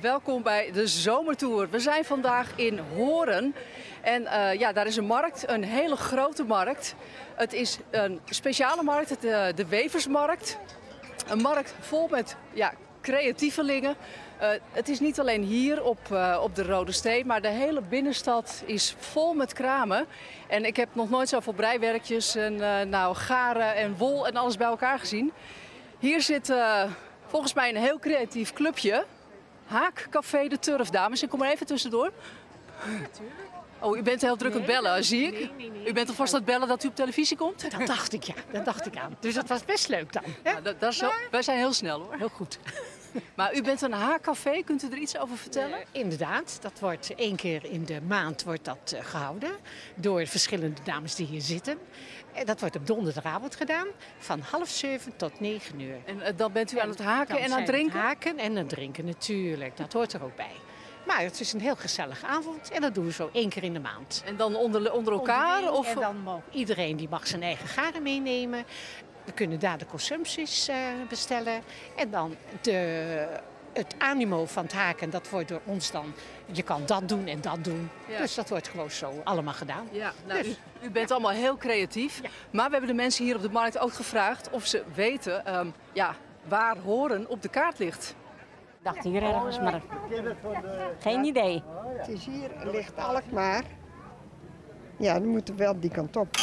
Welkom bij de Zomertour. We zijn vandaag in Hoorn en daar is een markt, een hele grote markt. Het is een speciale markt, de Weversmarkt. Een markt vol met creatievelingen. Het is niet alleen hier op de Rode Steen, maar de hele binnenstad is vol met kramen. En ik heb nog nooit zoveel breiwerkjes en garen en wol en alles bij elkaar gezien. Hier zit volgens mij een heel creatief clubje. Haakcafé de Turf, dames. Ik kom er even tussendoor. Natuurlijk. Oh, u bent heel druk aan het bellen, zie ik. Nee. U bent alvast aan het bellen dat u op televisie komt? Dat dacht ik, ja. Dat dacht ik aan. Dus dat was best leuk dan. Ja, wij zijn heel snel, hoor. Heel goed. Maar u bent een haakcafé. Kunt u er iets over vertellen? Inderdaad. Dat wordt 1 keer in de maand gehouden. Door verschillende dames die hier zitten. Dat wordt op donderdagavond gedaan. Van 6:30 tot 9:00. En dan bent u aan het haken en aan het drinken? Haken en aan het drinken, natuurlijk. Dat hoort er ook bij. Maar het is een heel gezellige avond en dat doen we zo 1 keer in de maand. En dan onder elkaar? En dan mag iedereen die mag zijn eigen garen meenemen. We kunnen daar de consumpties bestellen. En dan het animo van het haken, dat wordt door ons dan... Je kan dat doen en dat doen. Ja. Dus dat wordt gewoon zo allemaal gedaan. Ja, nou, dus, u bent allemaal heel creatief. Ja. Maar we hebben de mensen hier op de markt ook gevraagd of ze weten waar Hoorn op de kaart ligt. Ik dacht hier ergens, maar geen idee. Het is hier, ligt Alkmaar. Ja, dan moeten we wel die kant op.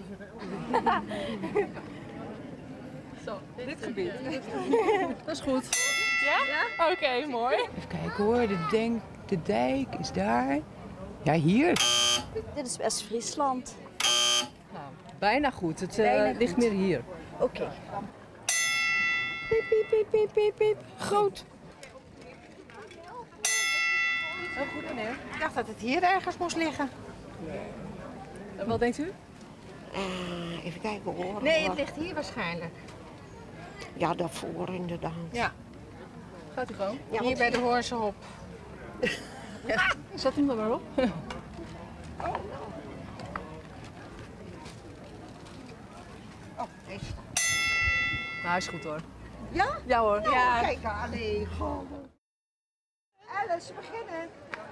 Zo, dit gebied. Dat is goed. Ja? Oké, mooi. Even kijken hoor, de dijk is daar. Ja, hier. Dit is West-Friesland. Nou, bijna goed. Het ligt meer hier. Oké. Piep, piep, piep, piep, piep, piep. Groot. Heel goed, meneer. ik dacht dat het hier ergens moest liggen. En wat denkt u? Even kijken hoor. Nee, het ligt hier waarschijnlijk. Ja, daarvoor inderdaad. Ja, Gaat u gewoon? Ja, hier bij de Hoornse Hop. Zet hem er maar op. deze. Nou, hij is goed hoor. Ja? Ja hoor. Ja. Kijk aan, nee, gewoon. Alice, beginnen.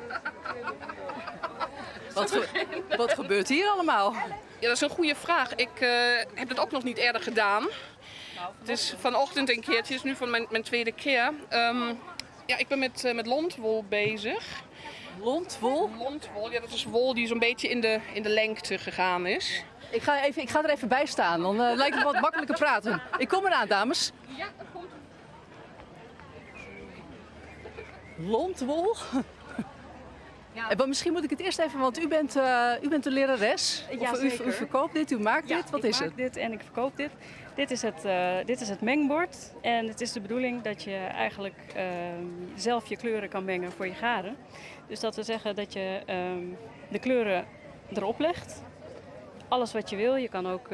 Wat gebeurt hier allemaal? Ja, dat is een goede vraag. Ik heb het ook nog niet eerder gedaan. Het is vanochtend een keertje, het is nu van mijn tweede keer. Ik ben met lontwol bezig. Lontwol? Lontwol, ja, dat is wol die zo'n beetje in de lengte gegaan is. Ik ga er even bij staan, dan lijkt het wat makkelijker praten. Ik kom eraan, dames. Ja, dat komt. Lontwol? Ja. Maar misschien moet ik het eerst even, want u bent de lerares. Ja, of u verkoopt dit, u maakt dit. Wat is het? Ik maak dit en ik verkoop dit. Dit is het mengbord. En het is de bedoeling dat je eigenlijk zelf je kleuren kan mengen voor je garen. Dus dat wil zeggen dat je de kleuren erop legt. Alles wat je wil. Je kan ook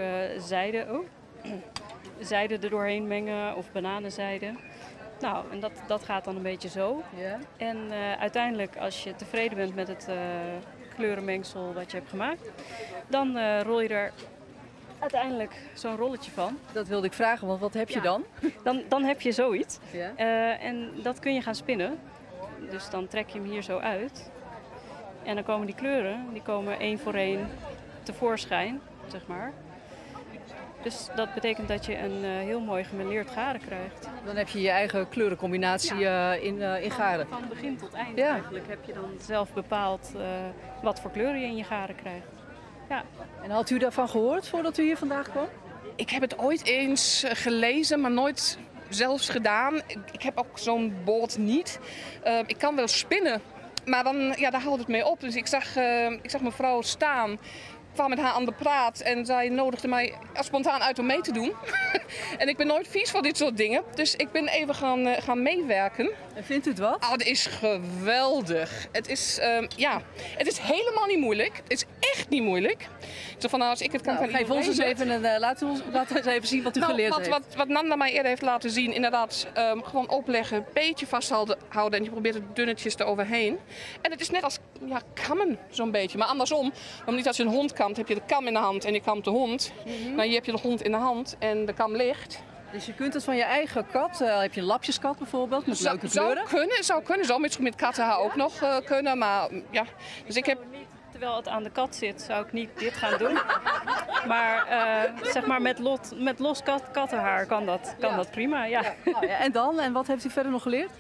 zijde er doorheen mengen of bananenzijde. Nou, en dat gaat dan een beetje zo. Ja. En uiteindelijk, als je tevreden bent met het kleurenmengsel wat je hebt gemaakt, dan rol je er uiteindelijk zo'n rolletje van. Dat wilde ik vragen, want wat heb je dan? Dan heb je zoiets. Ja. En dat kun je gaan spinnen. Dus dan trek je hem hier zo uit. En dan komen die kleuren, die komen 1 voor 1 tevoorschijn, zeg maar. Dus dat betekent dat je een heel mooi gemêleerd garen krijgt. Dan heb je je eigen kleurencombinatie in garen. Van begin tot eind Ja. eigenlijk heb je dan zelf bepaald wat voor kleuren je in je garen krijgt. Ja. En had u daarvan gehoord voordat u hier vandaag kwam? Ik heb het ooit eens gelezen, maar nooit zelfs gedaan. Ik heb ook zo'n bord niet. Ik kan wel spinnen, maar daar houdt het mee op. Dus ik zag mevrouw staan. Ik kwam met haar aan de praat en zij nodigde mij spontaan uit om mee te doen. En ik ben nooit vies van dit soort dingen, dus ik ben even gaan meewerken. En vindt u het wat? Oh, het is geweldig. Het is helemaal niet moeilijk. Het is echt niet moeilijk. Zo van, als ik het kan, Geef ons eens even laten we eens even zien wat u geleerd heeft. Wat Nanda mij eerder heeft laten zien, inderdaad gewoon opleggen, een beetje vasthouden en je probeert het dunnetjes eroverheen. En het is net als kammen zo'n beetje, maar andersom. Want niet als je een hond kamt, heb je de kam in de hand en je kamt de hond. Nou, hier heb je de hond in de hand en de kam ligt. Dus je kunt het van je eigen kat, heb je een lapjeskat bijvoorbeeld, met leuke kleuren? Zou kunnen. Zou misschien met kattenhaar ook nog kunnen, maar ja. Dus ik heb... Terwijl het aan de kat zit, zou ik niet dit gaan doen. Maar zeg maar met los kattenhaar kan dat prima, ja. Nou ja. En dan? En wat heeft u verder nog geleerd?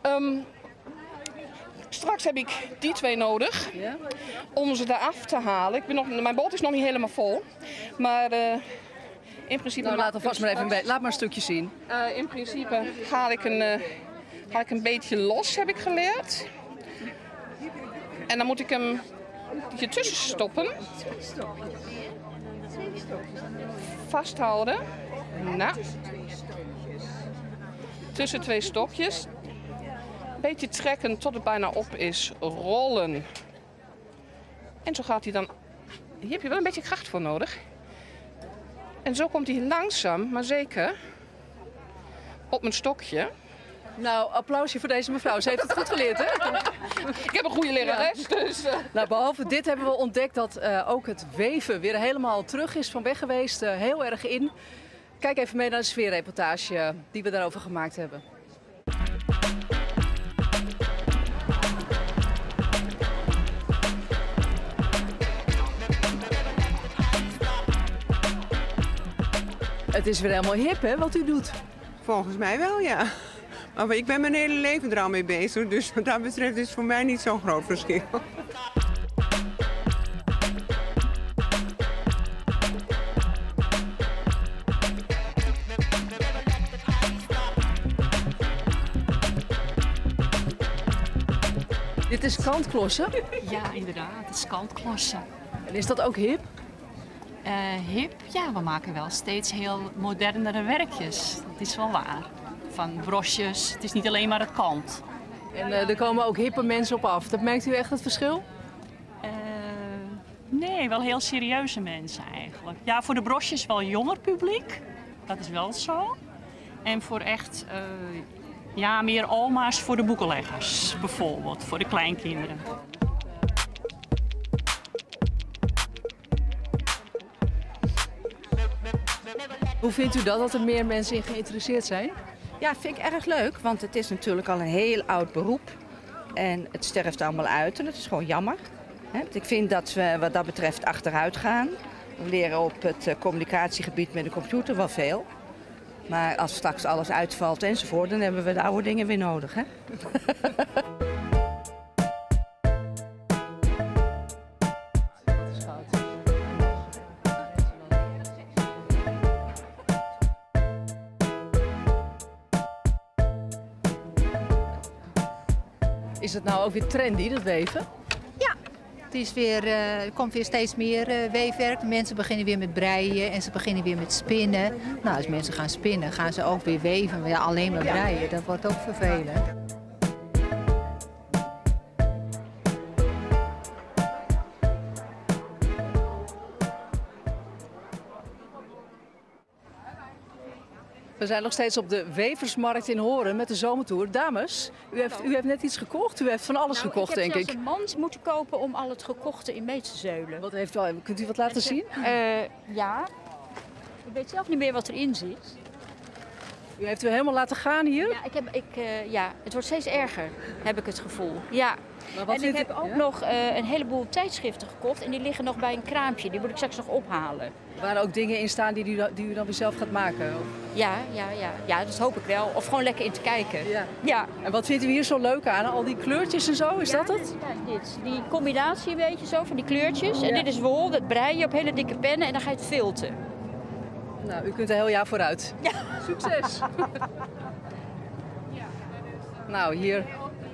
Straks heb ik die 2 nodig om ze eraf te halen. Mijn boot is nog niet helemaal vol, maar in principe... Nou, laat alvast maar even laat maar een stukje zien. In principe haal ik een beetje los, heb ik geleerd. En dan moet ik hem hier tussen stoppen. Vasthouden. Nou. Tussen 2 stokjes. Een beetje trekken tot het bijna op is. Rollen. En zo gaat hij dan... Hier heb je wel een beetje kracht voor nodig. En zo komt hij langzaam, maar zeker, op mijn stokje. Nou, applausje voor deze mevrouw. Ze heeft het goed geleerd, hè? Ik heb een goede lerares, dus... Nou, behalve dit hebben we ontdekt dat ook het weven weer helemaal terug is van weg geweest. Heel erg in. Kijk even mee naar de sfeerreportage die we daarover gemaakt hebben. Het is weer helemaal hip, hè, wat u doet? Volgens mij wel, ja. Maar ik ben mijn hele leven er al mee bezig, dus wat dat betreft is het voor mij niet zo'n groot verschil. Dit is kantklossen? Ja, inderdaad. Het is kantklossen. En is dat ook hip? Hip? Ja, we maken wel steeds heel modernere werkjes. Dat is wel waar. Van brosjes. Het is niet alleen maar het kant. En er komen ook hippe mensen op af. Dat merkt u echt het verschil? Nee, wel heel serieuze mensen eigenlijk. Ja, voor de brosjes wel jonger publiek. Dat is wel zo. En voor echt meer oma's voor de boekenleggers bijvoorbeeld. Voor de kleinkinderen. Hoe vindt u dat er meer mensen in geïnteresseerd zijn? Ja, vind ik erg leuk, want het is natuurlijk al een heel oud beroep. En het sterft allemaal uit en dat is gewoon jammer. Ik vind dat we wat dat betreft achteruit gaan. We leren op het communicatiegebied met de computer wel veel. Maar als straks alles uitvalt enzovoort, dan hebben we de oude dingen weer nodig. Hè? Is het nou ook weer trendy, dat weven? Ja, het is weer, er komt weer steeds meer weefwerk. Mensen beginnen weer met breien en ze beginnen weer met spinnen. Nou, als mensen gaan spinnen, gaan ze ook weer weven. Maar ja, alleen maar breien, dat wordt ook vervelend. We zijn nog steeds op de Weversmarkt in Horen met de zomertour. Dames, u heeft net iets gekocht. U heeft van alles gekocht, denk ik. Ik heb zelfs een mand moeten kopen om al het gekochte in mee te zeulen. Wat heeft u, kunt u wat laten zien? Ja. Ik weet zelf niet meer wat erin zit. U heeft u helemaal laten gaan hier? Ja, het wordt steeds erger, heb ik het gevoel. Ja. Maar en ik heb ook nog een heleboel tijdschriften gekocht en die liggen nog bij een kraampje. Die moet ik straks nog ophalen. Er waren ook dingen in staan die u dan weer zelf gaat maken? Ja, dat hoop ik wel. Of gewoon lekker in te kijken. Ja. En wat vindt u hier zo leuk aan? Al die kleurtjes en zo, is dat het? Ja, dit. Die combinatie, weet je zo, van die kleurtjes. En dit is wol, dat brei je op hele dikke pennen en dan ga je het filten. Nou, u kunt een heel jaar vooruit. Ja. Succes! Nou, hier...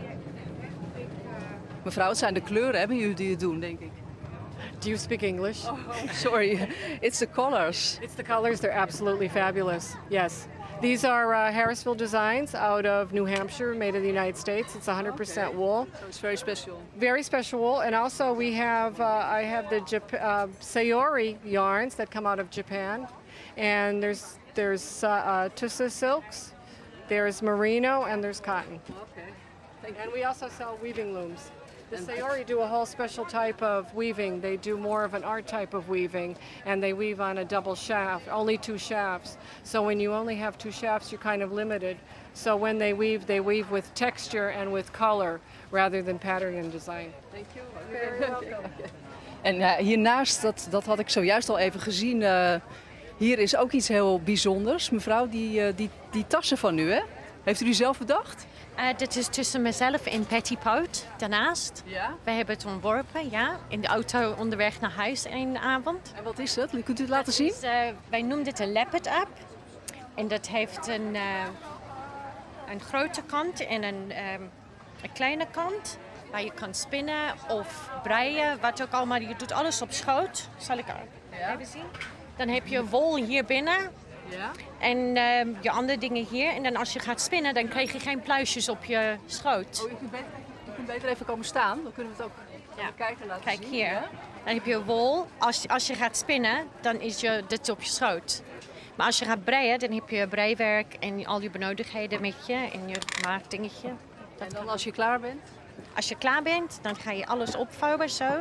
Mevrouw, het zijn de kleuren, hebben jullie die het doen, denk ik. Do you speak English? Oh, sorry, it's the colors. It's the colors, they're absolutely fabulous, yes. These are Harrisville designs out of New Hampshire, made in the United States. It's 100% wool. So it's very special. Very special wool, and also we have, I have the Sayori yarns that come out of Japan. And there's Tussa silks, there's merino, and there's cotton. Okay. And we also sell weaving looms. The Sayori do a whole special type of weaving. They do more of an art type of weaving, and they weave on a double shaft, only 2 shafts. So when you only have 2 shafts, you're kind of limited. So when they weave with texture and with color rather than pattern and design. Thank you. Very welcome. En hiernaast, dat had ik zojuist al even gezien, hier is ook iets heel bijzonders. Mevrouw, die tassen van u, hè? Heeft u die zelf bedacht? Dit is tussen mezelf en Patty Pout daarnaast. Ja? We hebben het ontworpen, ja. In de auto onderweg naar huis een avond. En wat is het? Kunt u het laten zien? Wij noemen dit een Leopard Up. En dat heeft een grote kant en een kleine kant. Waar je kan spinnen of breien, wat ook allemaal. Je doet alles op schoot. Zal ik even zien? Dan heb je wol hier binnen. Ja. En je andere dingen hier. En dan als je gaat spinnen, dan krijg je geen pluisjes op je schoot. Oh, u kunt beter even komen staan. Dan kunnen we het ook kijken laten zien. Kijk hier. Ja? Dan heb je wol. Als je gaat spinnen, dan is dit op je schoot. Maar als je gaat breien, dan heb je breiwerk en al je benodigdheden met je. En je maakdingetje. En dan als je klaar bent? Als je klaar bent, dan ga je alles opvouwen zo.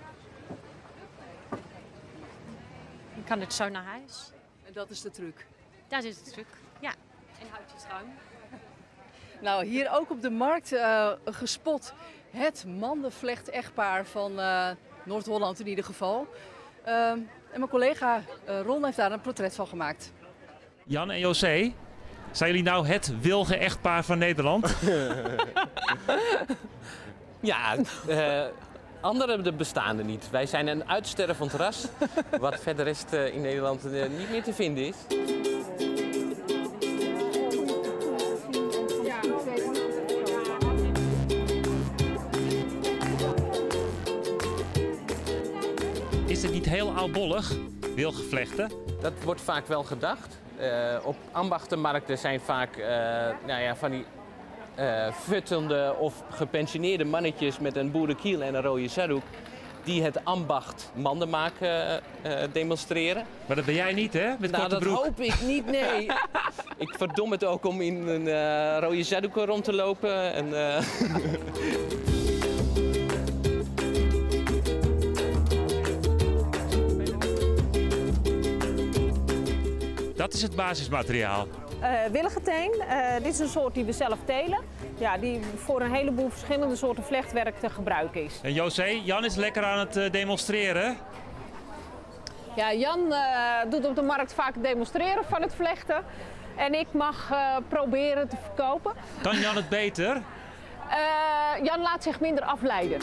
Dan kan het zo naar huis. En dat is de truc? Dat is de truc, ja. En houd je schoon. Nou, hier ook op de markt gespot het mandenvlecht-echtpaar van Noord-Holland in ieder geval. En mijn collega Ron heeft daar een portret van gemaakt. Jan en José, zijn jullie nou het wilge echtpaar van Nederland? Ja, anderen bestaan er niet. Wij zijn een uitstervend ras, wat verder rest in Nederland niet meer te vinden is. Is het niet heel oudbollig, wilgevlechten? Dat wordt vaak wel gedacht. Op ambachtenmarkten zijn vaak van die futtelende of gepensioneerde mannetjes met een boerenkiel en een rode zakdoek die het ambacht manden maken demonstreren. Maar dat ben jij niet, hè? Met korte broek. Dat hoop ik niet, nee. Ik verdom het ook om in een rode zakdoek rond te lopen. En, Dat is het basismateriaal. Wilgeteen, dit is een soort die we zelf telen. Ja, die voor een heleboel verschillende soorten vlechtwerk te gebruiken is. En José, Jan is lekker aan het demonstreren. Ja, Jan doet op de markt vaak het demonstreren van het vlechten. En ik mag proberen te verkopen. Kan Jan het beter? Jan laat zich minder afleiden.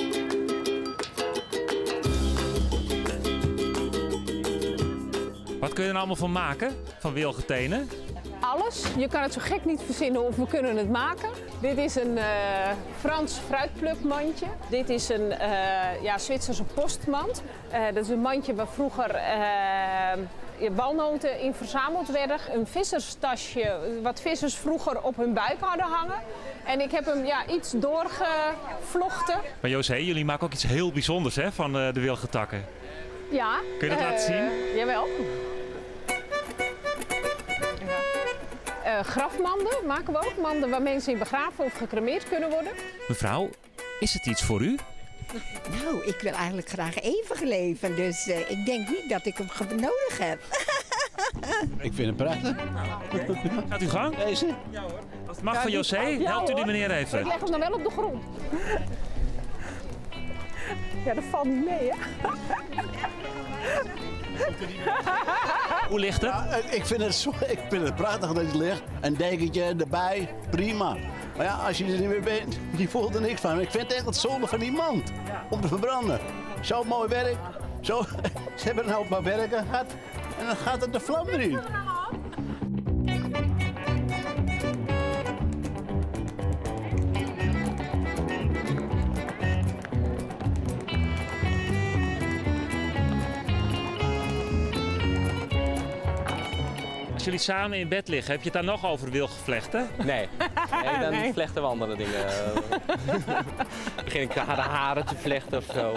Wat kun je er allemaal van maken, van wilgetenen? Alles. Je kan het zo gek niet verzinnen of we kunnen het maken. Dit is een Frans fruitplukmandje. Dit is een Zwitserse postmand. Dat is een mandje waar vroeger walnoten in verzameld werden. Een visserstasje wat vissers vroeger op hun buik hadden hangen. En ik heb hem iets doorgevlochten. Maar José, jullie maken ook iets heel bijzonders, hè, van de wilgetakken. Ja. Kun je dat laten zien? Jawel. Grafmanden maken we ook. Manden waar mensen in begraven of gecremeerd kunnen worden. Mevrouw, is het iets voor u? Nou, ik wil eigenlijk graag eeuwig leven. Dus ik denk niet dat ik hem nodig heb. Ik vind het prachtig. Gaat u gang? Deze? Ja hoor. Als het mag van José, helpt u die meneer even. Ik leg hem dan wel op de grond. Ja, dat valt niet mee, hè? Hoe ligt het? Ja, ik vind het prachtig dat het ligt. Een dekentje erbij, prima. Maar ja, als je er niet meer bent, je voelt er niks van. Ik vind het echt het zonde van die mand om te verbranden. Zo mooi werk. Ze hebben een hoop maar werken gehad en dan gaat het de vlam erin. Als jullie samen in bed liggen, heb je het daar nog over wilgevlechten? Nee, dan vlechten we andere dingen. Begin ik de haren te vlechten of zo.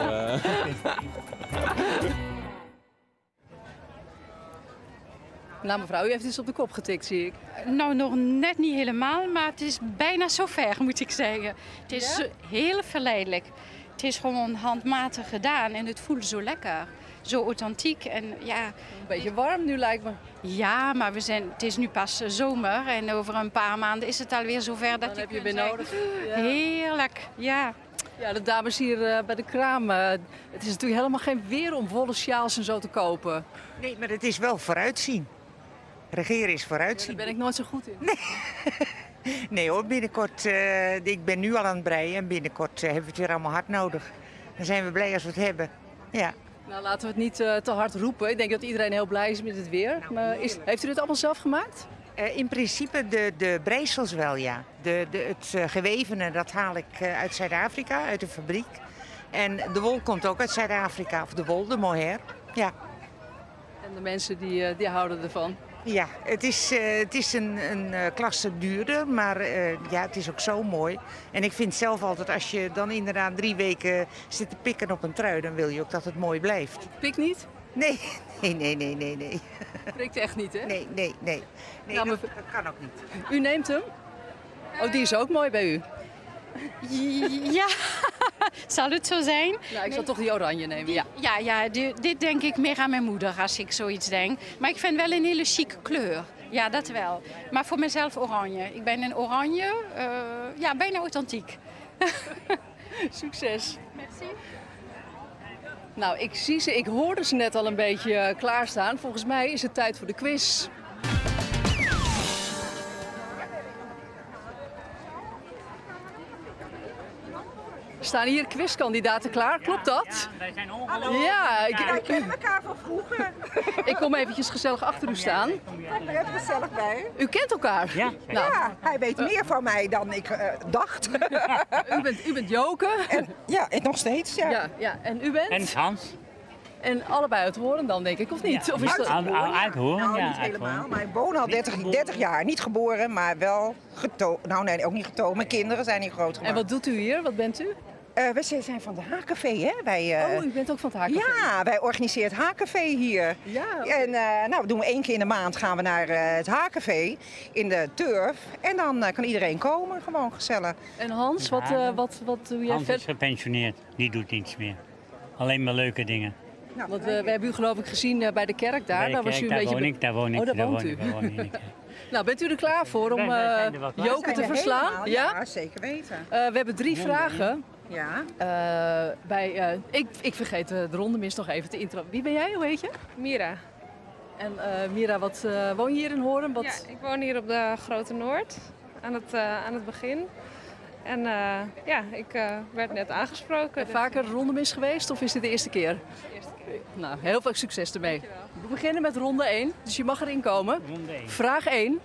Nou mevrouw, u heeft iets op de kop getikt, zie ik. Nou, nog net niet helemaal, maar het is bijna zover, moet ik zeggen. Het is heel verleidelijk. Het is gewoon handmatig gedaan en het voelt zo lekker. Zo authentiek en ja... Een beetje warm nu lijkt me. Ja, maar het is nu pas zomer en over een paar maanden is het alweer zover dat Dan heb je weer nodig. Ja. Heerlijk, ja. Ja, de dames hier bij de kraam. Het is natuurlijk helemaal geen weer om wollen sjaals en zo te kopen. Nee, maar het is wel vooruitzien. Regeren is vooruitzien. Daar ben ik nooit zo goed in. Nee hoor, binnenkort, ik ben nu al aan het breien en binnenkort hebben we het weer allemaal hard nodig. Dan zijn we blij als we het hebben. Ja. Nou, laten we het niet te hard roepen. Ik denk dat iedereen heel blij is met het weer. Nou, maar heeft u dit allemaal zelf gemaakt? In principe de breisels wel, ja. Het gewevene, dat haal ik uit Zuid-Afrika, uit de fabriek. En de wol komt ook uit Zuid-Afrika, of de wol, de mohair. Ja. En de mensen die houden ervan? Ja, het is een klasse duurder, maar ja, het is ook zo mooi. En ik vind zelf altijd, als je dan inderdaad 3 weken zit te pikken op een trui, dan wil je ook dat het mooi blijft. Pik niet? Nee. Prikt echt niet, hè? Nee, Nou, dat kan ook niet. U neemt hem? Oh, die is ook mooi bij u. Ja, zal het zo zijn? Nou, ik zal toch die oranje nemen, ja. Ja, dit denk ik meer aan mijn moeder als ik zoiets denk. Maar ik vind wel een hele chique kleur. Ja, dat wel. Maar voor mezelf oranje. Ik ben een oranje, bijna authentiek. Succes. Merci. Nou, ik hoorde ze net al een beetje klaarstaan. Volgens mij is het tijd voor de quiz. Staan hier quizkandidaten klaar, klopt dat? Ja, wij zijn ongelooflijk. Ja, Ik ken elkaar van vroeger. ik kom eventjes gezellig achter u staan. Ik ben er gezellig bij. U kent elkaar? Ja. Nou, Hij weet meer van mij dan ik dacht. u bent Joke. Ja, nog steeds, ja. Ja. En u bent? En Hans. En allebei uit Horen dan, denk ik, of niet? Ja. Of is dat... Uit Horen, Nou, ja. niet helemaal. Maar ik woon al 30 jaar. Niet geboren, maar wel getogen. Nou nee, ook niet getogen. Mijn kinderen zijn hier groot gemaakt. En wat doet u hier? Wat bent u? We zijn van de Haakcafé, hè? U bent ook van het Haakcafé? Ja, wij organiseren het Haakcafé hier. Ja. En we doen 1 keer in de maand gaan we naar het Haakcafé in de Turf. En dan kan iedereen komen, gewoon gezellig. En Hans, wat doe jij Hans verder? is gepensioneerd, die doet niets meer. Alleen maar leuke dingen. Nou, want we hebben u geloof ik gezien bij de kerk daar. Bij de Daar was kerk, u een beetje... daar woon ik. Oh, daar woont u. Nou, bent u er klaar voor om Joke te verslaan? Ja, zeker weten. We hebben 3 vragen. Ja. Ik vergeet de rondemis nog even te intro. Wie ben jij? Hoe heet je? Mira. En Mira, woon je hier in Horen? Ja, ik woon hier op de Grote Noord, aan het begin. En ik werd net aangesproken. En vaker rondemis geweest of is dit de eerste keer? De eerste keer. Nou, heel veel succes ermee. We beginnen met ronde 1, dus je mag erin komen. Ronde 1. Vraag 1.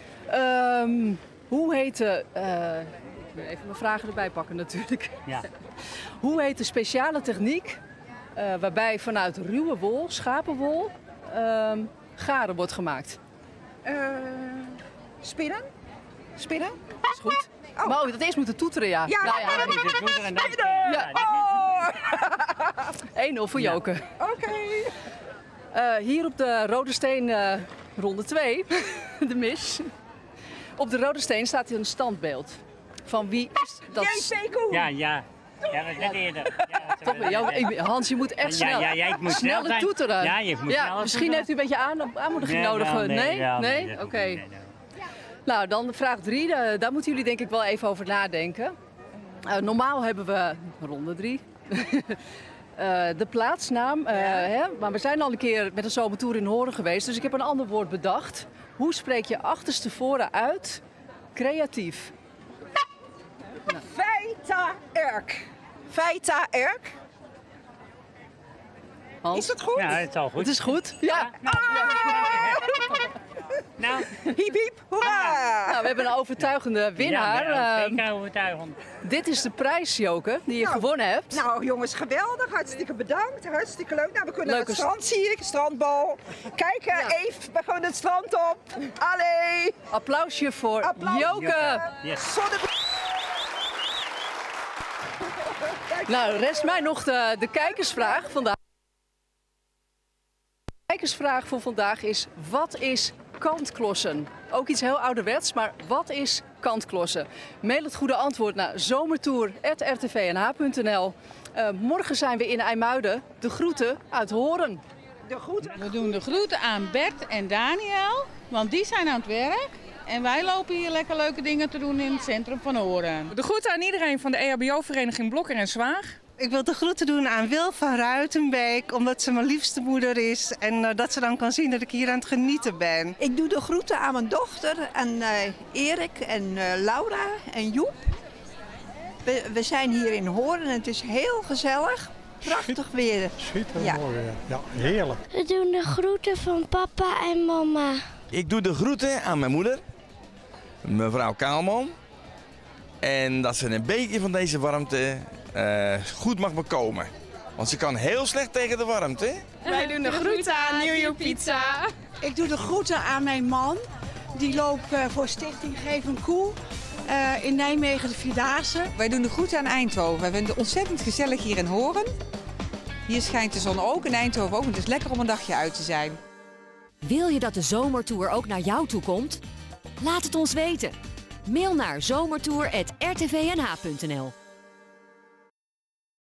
Hoe heet de... ik moet even mijn vragen erbij pakken natuurlijk. Ja. Hoe heet de speciale techniek waarbij vanuit ruwe wol, schapenwol, garen wordt gemaakt? Spinnen? Spinnen? Dat is goed. Oh. Maar dat eerst moeten toeteren, ja. Ja, nou, ja. Dit is goed en dan... Ja. Oh. 1-0 voor Joke. Oké. Hier op de Rode Steen, ronde 2, de mis. Op de Rode Steen staat hier een standbeeld. Van wie is dat? Ja. Ja, dat is net eerder. Hans, je moet echt snel. Ja, ik moet snel sneller zijn. toeteren. Ja, je moet sneller misschien toeteren. heeft u een beetje aanmoediging nodig. Nee? Oké. Nou, dan vraag 3. Daar moeten jullie denk ik wel even over nadenken. Normaal hebben we ronde 3. De plaatsnaam. Maar we zijn al een keer met een zomertour in Horen geweest. Dus ik heb een ander woord bedacht. Hoe spreek je achterstevoren uit? Creatief. Feita-erk. Feita-erk. Hans? Is dat goed? Ja, het is al goed. Het is goed. Ja. Nou, hiep hiep, hoera! Nou, we hebben een overtuigende winnaar. Ja, zeker overtuigend. Dit is de prijs, Joke, die je gewonnen hebt. Nou jongens, geweldig. Hartstikke bedankt. Hartstikke leuk. Nou, we kunnen naar Leuke het strand, zie ik. Strandbal. Kijk, even, we gaan het strand op. Allee! Applausje voor Joke. Yes. Nou, rest mij nog de kijkersvraag vandaag. Kijkersvraag voor vandaag is: wat is kantklossen? Ook iets heel ouderwets, maar wat is kantklossen? Mail het goede antwoord naar zomertour@rtvnh.nl. Morgen zijn we in IJmuiden. De groeten uit Horen. We doen de groeten aan Bert en Daniel, want die zijn aan het werk. En wij lopen hier lekker leuke dingen te doen in het centrum van Horen. De groeten aan iedereen van de EHBO-vereniging Blokker en Zwaag. Ik wil de groeten doen aan Wil van Ruitenbeek, omdat ze mijn liefste moeder is. En dat ze dan kan zien dat ik hier aan het genieten ben. Ik doe de groeten aan mijn dochter, aan Erik en Laura en Joep. We zijn hier in Horen en het is heel gezellig. Prachtig weer. Schitterend mooi weer. Ja, heerlijk. We doen de groeten van papa en mama. Ik doe de groeten aan mijn moeder, mevrouw Kaalman. En dat ze een beetje van deze warmte goed mag bekomen. Want ze kan heel slecht tegen de warmte. Wij doen de groeten aan New York Pizza. Ik doe de groeten aan mijn man. Die loopt voor Stichting Geef een Koe in Nijmegen de Vierdaagse. Wij doen de groeten aan Eindhoven. We vinden het ontzettend gezellig hier in Horen. Hier schijnt de zon ook, in Eindhoven ook. Het is lekker om een dagje uit te zijn. Wil je dat de zomertour ook naar jou toe komt? Laat het ons weten. Mail naar zomertour@rtvnh.nl.